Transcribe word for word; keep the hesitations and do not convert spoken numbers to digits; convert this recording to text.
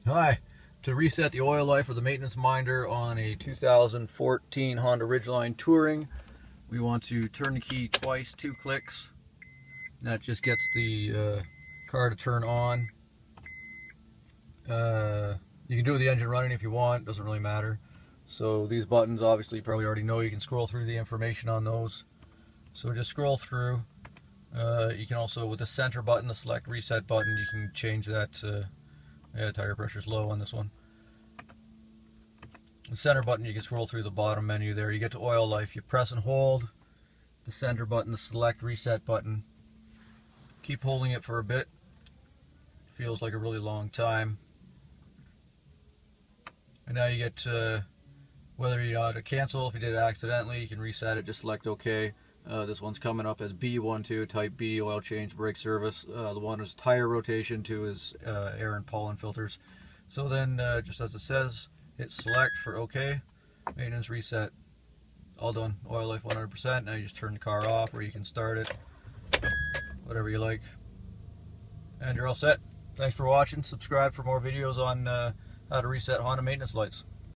Hi. To reset the oil life of the maintenance minder on a two thousand fourteen Honda Ridgeline Touring, we want to turn the key twice, two clicks. And that just gets the uh, car to turn on. Uh, you can do it with the engine running if you want, doesn't really matter. So these buttons, obviously you probably already know, you can scroll through the information on those. So just scroll through. Uh, you can also, with the center button, the select reset button, you can change that to, yeah, tire pressure's low on this one. The center button, you can scroll through the bottom menu there. You get to oil life. You press and hold the center button, the select reset button. Keep holding it for a bit. Feels like a really long time. And now you get to whether you want to cancel. If you did it accidentally, you can reset it. Just select OK. Uh, this one's coming up as B one two, type B, oil change, brake service. Uh, the one is tire rotation, two is uh, air and pollen filters. So then, uh, just as it says, hit select for OK. Maintenance reset. All done. Oil life one hundred percent. Now you just turn the car off, or you can start it. Whatever you like. And you're all set. Thanks for watching. Subscribe for more videos on uh, how to reset Honda maintenance lights.